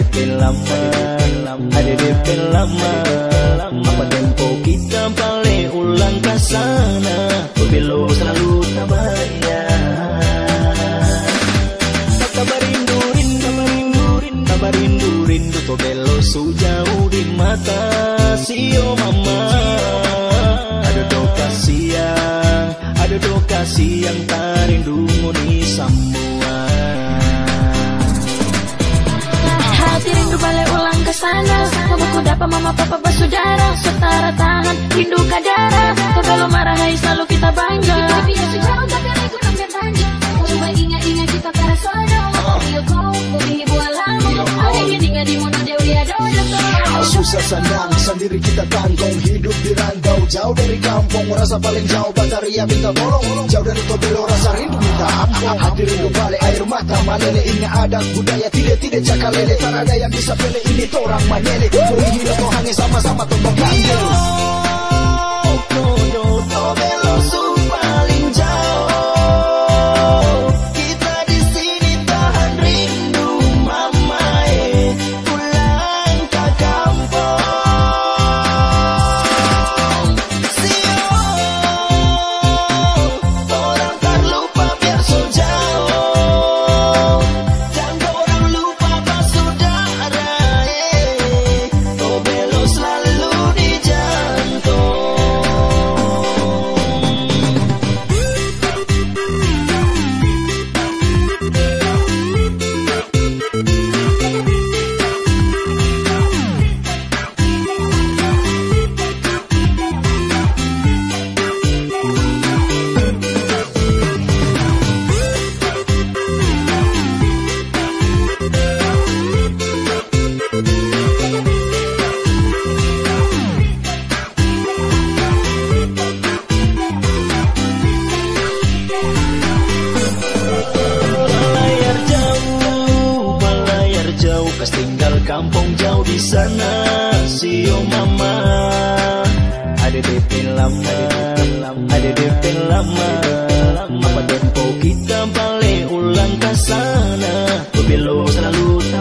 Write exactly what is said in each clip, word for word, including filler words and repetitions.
D P lama, ada D P lama. Apa tempo kita balik ulang ke sana, berbelok selalu tak bayar. Kabar rindu, rindu, rindu, rindu, kabar rindu, rindu, to belok sejauh di mata sio mama. Ada do kasihan, ada do kasihan tak rindu ni semua. Hati rindu balik ulang ke sana, mamaku dapat mama papa bersaudara, setara tahan rindu kadara. Kau kalau marah hai selalu kita bangga. Kita biasa jauh tapi aku tak bertanya. Coba ingat-ingat kita para sana. Iyo kau, kau ibu alamu. Ada yang tinggal di mulut dewi ada ada. Susah senang sendiri kita tanggung, hidup di rantau jauh dari kampung. Rasa paling jauh bataria minta tolong, jauh dari Tobelo rasa rindu minta ampun. Hati rindu balik air mata malele, ingat adat budaya tidak-tidak cakalele. Tak ada yang bisa pilih ini torang manyele. Boleh hidup kau hanya sama-sama tumpang panggil. Tobelo su paling jauh. Kita di sini tahan rindu mama eh, pulang ke kampung. Sio, orang tak lupa biar so jauh. Jangan orang lupa bersaudara eh, Tobelo selalu di jantung. Balayar jauh, balayar jauh, kas tinggal kampung jauh di sana. Sio mama, ada D P lama, ada D P lama. Apa tempo kita balik ulang ke sana, berbelok selalu tak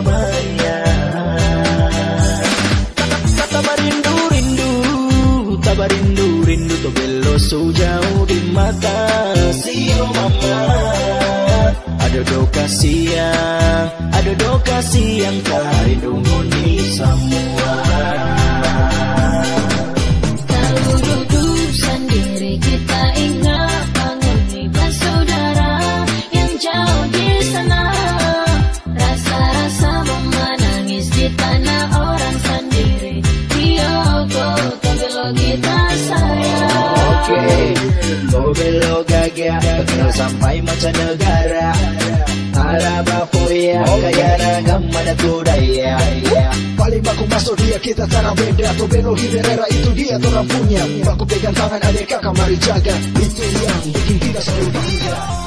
bayar. Kabar rindu, rindu, kabar rindu, rindu, Tobelo sejauh di mata sio mama. Ada do kasihan, ada do kasihan tak rindu ni semua. Kalau duduk sendiri kita ingat bangun bersaudara yang jauh di sana. Rasa-rasa menangis di tanah orang sendiri. Tioko, Tobelo kita sayang. Oke, Tobelo gagah, kenal sampai mancanegara. Araba foya, kaya ragam mana budaya. Paling baku masuk dia kita tanah beda. Tobelo Hiberera itu dia orang punya. Baku pegang tangan adik kakak mari jaga. Itu yang bikin kita selalu bangga.